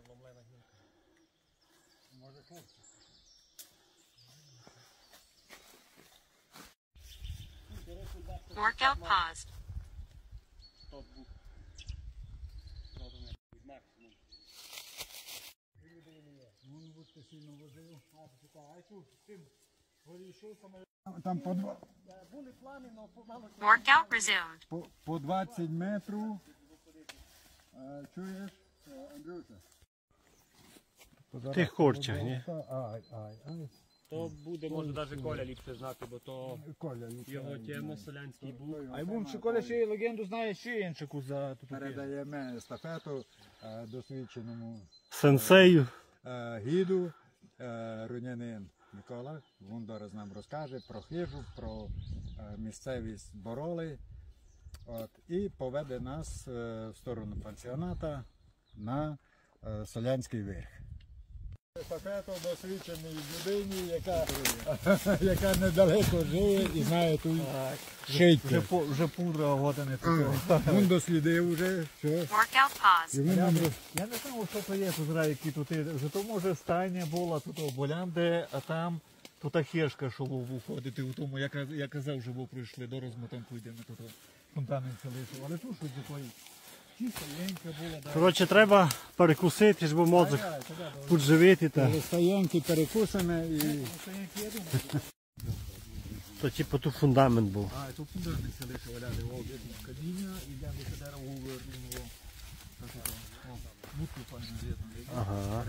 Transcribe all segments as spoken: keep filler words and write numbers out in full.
ломлена гілка. Може хлопці. Workout paused. Стоп був. Максимум. Він будь сильно возив. А, почекай, а цю з тим горішов саме. Там по два. Були плани, але помало. Workout resumed. По, по двадцять метрів. А, чуєш, Андрюша? В тих корчах, ні? Ай, ай, ай. То буде, може, навіть Коля ліпше знати, бо то Коля, його тема солянський був. А йому чи Коля ще й легенду знає ще іншу за тут. Передаємо естафету е, досвідченому Сенсею. е, гіду е, рунянин Микола. Він зараз нам розкаже про хижу, про е, місцевість Бороли. От, і поведе нас е, в сторону пансіоната на е, Солянський верх. Естафету досвідченій людині, яка, яка недалеко живе і знає ту шийку. Вже, по, вже пудра години. Він дослідив вже, що. Workout paused. Я, Я не знав, що то є тут, які тут є. Вже то може стайня була, тут Болянде, а там тут та хешка, що був виходити у тому, я, я казав, що ви прийшли до розму, там пойдемо, тут фонтанин залишив. Але тут щось такої чисто ленька була. Да. Коротше, треба перекусити, щоб мозок підживити. Та. Стоянки перекусане і... То типу тут фундамент був. А, тут фундамент залишив, валяли, о, каміння, і йдемо до дерева увернуло. Будку файно видно. Ага.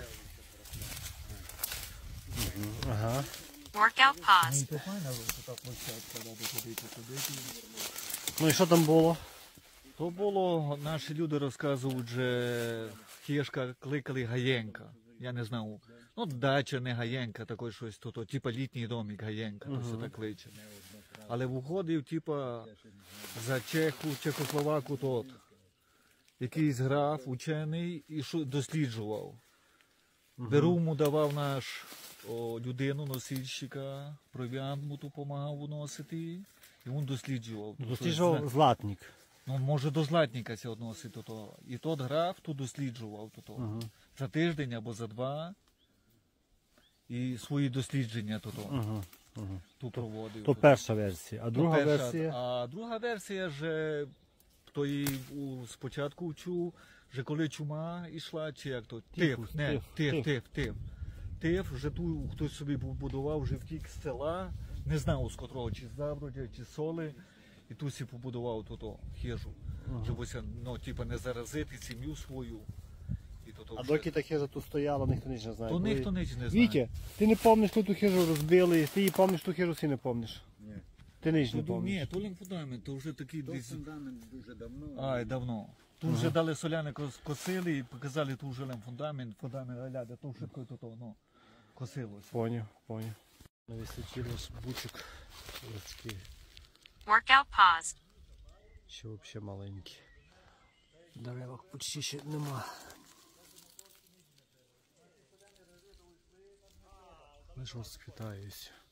Ага. Workout paused. То файно, що так площадка, да, доходити туди. Ну і що там було? То було, наші люди розказують, що хешка кликали Гаєнка. Я не знав. Ну, дача не Гаєнка, такий щось тут, типа літній домик Гаєнка, то все так кличе. Але виходив, типа, за Чеху, Чехословаку тот. Якийсь граф, учений, і що досліджував. Беру йому давав наш о, людину, носильщика, провіант му ту допомагав виносити, і він досліджував. Досліджував златник. Ну, може, до златника це односить до того. І тот граф тут досліджував до того. Uh-huh. За тиждень або за два. І свої дослідження тут uh-huh. uh-huh. тут проводив. То перша версія. А друга перша, версія? А друга версія, що то і спочатку чув, що коли чума йшла, чи як то? Тиф, Тиф, не, тиф, тиф, тиф. тиф, тиф. Тиф, вже тут хтось собі побудував, вже втік з села, не знав з котрого, чи з Забродя, чи з Соли. І тут всі побудував тут хижу, ага. Щоб ну, типу, не заразити сім'ю свою. І тут а вже... доки та хижа тут стояла, ніхто ніч не знає. То ніхто ніч не знає. Вітя, ти не пам'ятаєш, коли ту хижу розбили, ти її пам'ятаєш, ту хижу всі не пам'ятаєш? Ні. Ти ніч не пам'ятаєш? Ні, то лим фундамент, то вже такий... То фундамент дуже давно. Ай, давно. Тут ага. Вже дали соляни косили і показали, тут вже лим фундамент, фундамент, аляде, то швидко тут, ну, косилось. Поняв, поняв. Навісочилось бучок людський. Workout paused. Ще взагалі маленькі. Деревок почти ще нема. Лише розквітаюсь.